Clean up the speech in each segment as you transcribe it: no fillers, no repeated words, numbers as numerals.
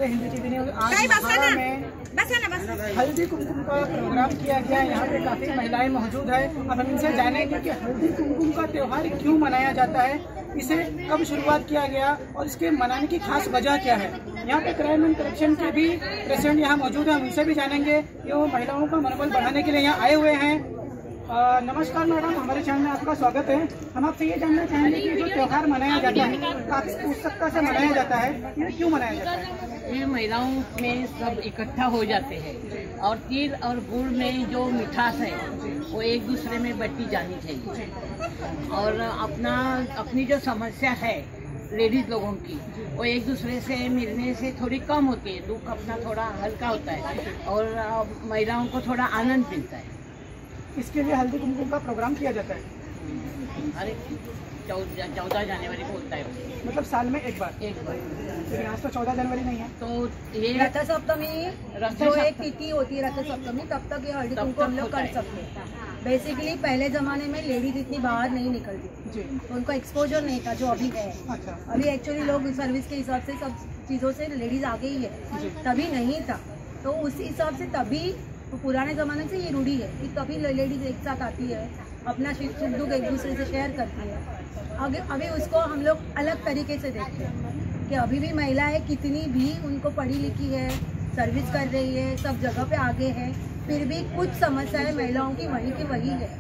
जय Hind TV news. आज महारा में हल्दी कुमकुम का प्रोग्राम किया गया। यहाँ पे काफी महिलाएं मौजूद है। अब हम इनसे जानेंगे कि हल्दी कुमकुम का त्योहार क्यों मनाया जाता है, इसे कब शुरुआत किया गया और इसके मनाने की खास वजह क्या है। यहाँ पे क्राइम एंड करप्शन के भी प्रेसिडेंट यहाँ मौजूद है, हम उनसे भी जानेंगे। ये महिलाओं का मनोबल बढ़ाने के लिए यहाँ आए हुए हैं। नमस्कार मैडम, हमारे चैनल में आपका स्वागत है। हम आपसे ये जानना चाहेंगे कि जो त्योहार मनाया जाता है, काफी उत्सुकता से मनाया जाता है, ये क्यों मनाया जाता है? ये महिलाओं में सब इकट्ठा हो जाते हैं और तिल और गुड़ में जो मिठास है वो एक दूसरे में बंटी जानी चाहिए। और अपनी जो समस्या है लेडीज लोगों की, वो एक दूसरे से मिलने से थोड़ी कम होती है, दुख अपना थोड़ा हल्का होता है और महिलाओं को थोड़ा आनंद मिलता है। इसके लिए हल्दी कुमकुम का प्रोग्राम किया जाता है। अरे 14 जनवरी को होता है, मतलब साल में एक बार। लेकिन आज तो 14 जनवरी नहीं है, तो ये रथ सप्तमी जो एक तिथि होती है, रथ सप्तमी, तब तक ये हल्दी कुमकुम हम लोग कर सकते हैं। बेसिकली पहले जमाने में लेडीज इतनी बाहर नहीं निकलती थी, तो उनको एक्सपोजर नहीं था जो अभी है। अच्छा। अभी एक्चुअली लोग सर्विस के हिसाब से सब चीज़ों से लेडीज आगे ही है, तभी नहीं था। तो उस हिसाब से तभी तो पुराने ज़माने से ये रूढ़ी है कि तभी लेडीज़ एक साथ आती है, अपना सुख दुख एक दूसरे से शेयर करती है। अभी उसको हम लोग अलग तरीके से देखते हैं कि अभी भी महिलाएं कितनी भी उनको पढ़ी लिखी है, सर्विस कर रही है, सब जगह पे आगे है, फिर भी कुछ समस्याएं महिलाओं की वही की वही है।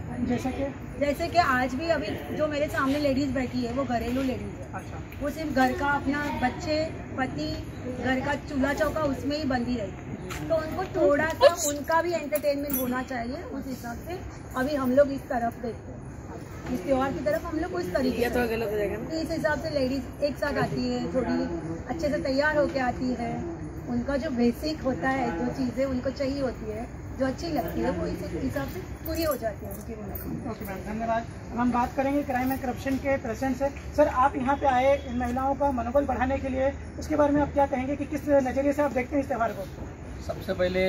जैसे कि आज भी अभी जो मेरे सामने लेडीज़ बैठी है वो घरेलू लेडीज़ है। अच्छा। वो सिर्फ घर का अपना बच्चे, पति, घर का चूल्हा चौका उसमें ही बंधी रही, तो उनको थोड़ा सा उनका भी एंटरटेनमेंट होना चाहिए। उस हिसाब से अभी हम लोग इस तरफ देखते हैं, इस त्योहार की तरफ हम लोग उस तरीके से इस हिसाब से लेडीज एक साथ आती है, थोड़ी अच्छे से तैयार होके आती है। उनका जो बेसिक होता है, जो चीज़ें उनको चाहिए होती है, जो अच्छी लगती है, वो इस हिसाब से पूरी हो जाती है उनकी। ओके मैम, धन्यवाद। हम बात करेंगे क्राइम एंड करप्शन के प्रेसिडेंट से। सर, आप यहाँ पे आए इन महिलाओं का मनोबल बढ़ाने के लिए, उसके बारे में आप क्या कहेंगे कि किस नज़रिए से आप देखते हैं इस त्यौहार को? सबसे पहले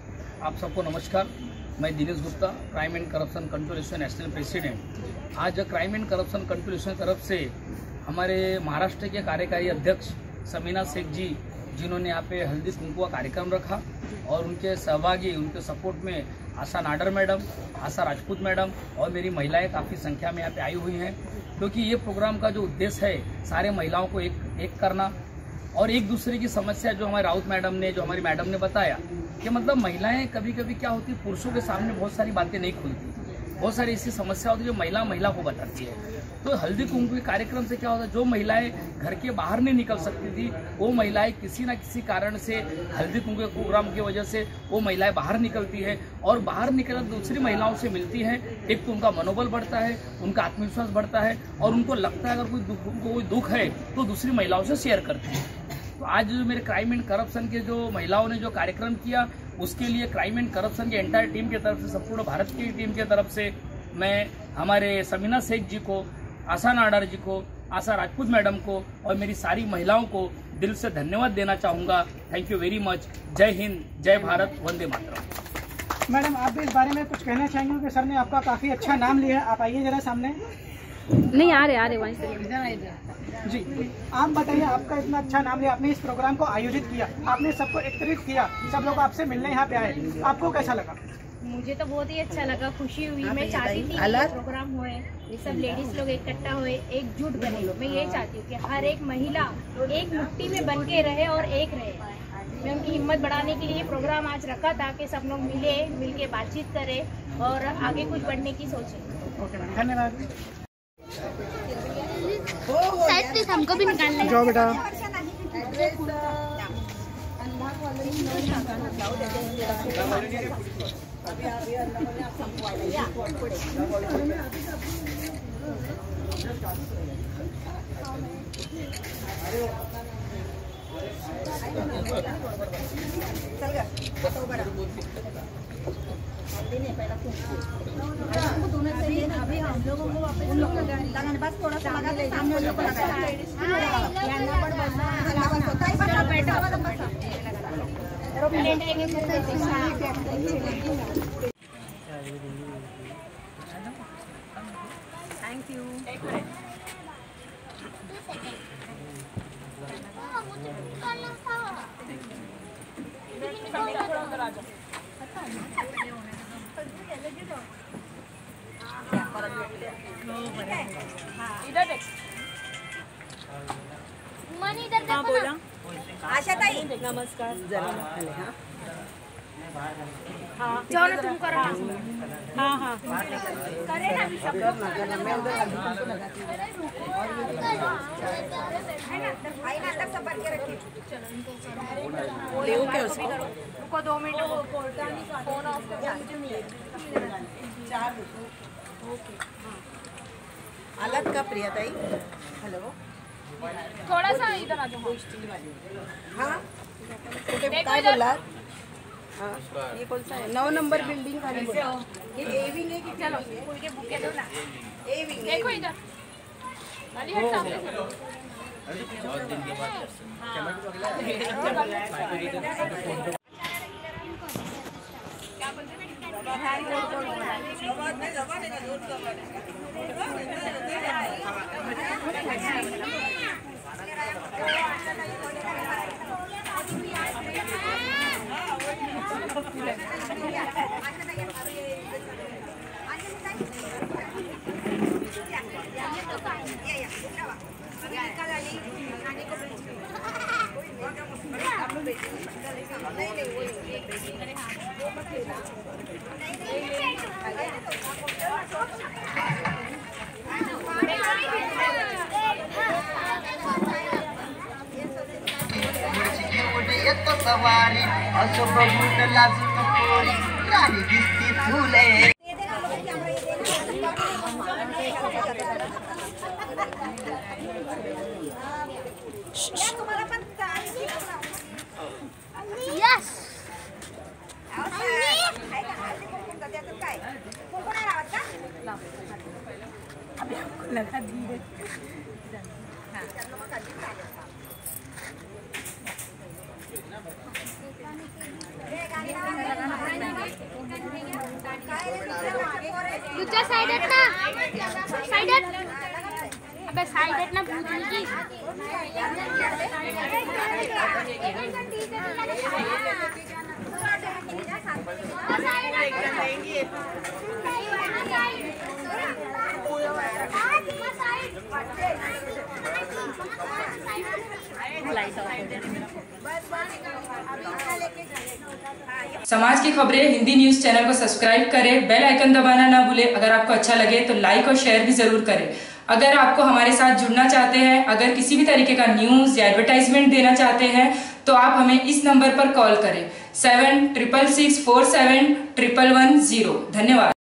आप सबको नमस्कार। मैं Dinesh Gupta, crime and corruption control association national president. आज crime and corruption control association की तरफ से हमारे महाराष्ट्र के कार्यकारी अध्यक्ष समीना शेख जी, जिन्होंने यहाँ पे हल्दी कुमकुम का कार्यक्रम रखा, और उनके सहभागी, उनके सपोर्ट में आशा नाडर मैडम, आशा राजपूत मैडम और मेरी महिलाएं काफ़ी संख्या में यहाँ पे आई हुई हैं। क्योंकि ये प्रोग्राम का जो उद्देश्य है सारे महिलाओं को एक करना और एक दूसरे की समस्या, जो हमारे राउत मैडम ने, जो हमारी मैडम ने बताया कि मतलब महिलाएं कभी कभी क्या होती है, पुरुषों के सामने बहुत सारी बातें नहीं खुलती, बहुत सारी ऐसी समस्या होती है जो महिला को बताती है। तो हल्दी कुमकुम के कार्यक्रम से क्या होता है, जो महिलाएं घर के बाहर नहीं निकल सकती थी, वो महिलाएं किसी न किसी कारण से हल्दी कुमकुम के प्रोग्राम की वजह से वो महिलाएं बाहर निकलती है और बाहर निकल दूसरी महिलाओं से मिलती हैं। एक तो उनका मनोबल बढ़ता है, उनका आत्मविश्वास बढ़ता है और उनको लगता है अगर कोई दुख है तो दूसरी महिलाओं से शेयर करती है। तो आज जो मेरे क्राइम एंड करप्शन के जो महिलाओं ने जो कार्यक्रम किया, उसके लिए क्राइम एंड करप्शन की एंटायर टीम की तरफ से, संपूर्ण भारत की टीम की तरफ से मैं हमारे समीना शेख जी को, आशा नाडर जी को, आशा राजपूत मैडम को और मेरी सारी महिलाओं को दिल से धन्यवाद देना चाहूँगा। Thank you very much. जय हिंद, जय भारत, वंदे मातरम। मैडम, आप भी इस बारे में कुछ कहना चाहेंगे कि सर ने आपका काफ़ी अच्छा नाम लिया है। आप आइए जरा सामने। नहीं, आ रहे वहीं जी, आप बताइए, आपका इतना अच्छा नाम लिया, आपने इस प्रोग्राम को आयोजित किया, आपने सबको एकत्रित किया, सब लोग आपसे मिलने यहाँ पे आए, आपको कैसा लगा? मुझे तो बहुत ही अच्छा लगा, खुशी हुई। मैं चाहती थी कि प्रोग्राम हुए, ये सब लेडीज लोग इकट्ठा हुए, एकजुट बने। मैं ये चाहती हूँ कि हर एक महिला एक मुट्ठी में बन के रहे और एक रहे। मैं उनकी हिम्मत बढ़ाने के लिए ये प्रोग्राम आज रखा था कि सब लोग मिल के बातचीत करें और आगे कुछ बढ़ने की सोचें। ओके मैम, धन्यवाद। हमको भी निकालना जाओ बेटा। अभी हम लोगों को बस थोड़ा सा थैंक यू। मुझे निकालना था। इधर देख मन इधर देखो बोला आशाताई नमस्कार जरा आले हाँ जाओ ना तुम करो हाँ हाँ करे ना मैं उधर तुमको लगाती हूँ आई ना तक सब भर के रखिए ले क्या उसको रुको 2 मिनट फोन ऑफ कर ओके अलग का प्रियताई हेलो थोड़ा सा इधर आ जाओ हाँ काय बोला हाँ ये कौन सा है 9 नंबर बिल्डिंग वाली ये ए विंग है कि चलो फूल के बुके दो ना ए विंग देखो इधर गाड़ी हट सामने सवारी असो बघून लाजून पोरी राणी दिसती फुले यस लगा दिए तुझ्या साइड ना साइड अबे साइड ना भूतनी की समाज की खबरें हिंदी न्यूज चैनल को सब्सक्राइब करें, बेल आइकन दबाना ना भूलें। अगर आपको अच्छा लगे तो लाइक और शेयर भी जरूर करें। अगर आपको हमारे साथ जुड़ना चाहते हैं, अगर किसी भी तरीके का न्यूज या एडवर्टाइजमेंट देना चाहते हैं तो आप हमें इस नंबर पर कॉल करें 7666471110। धन्यवाद।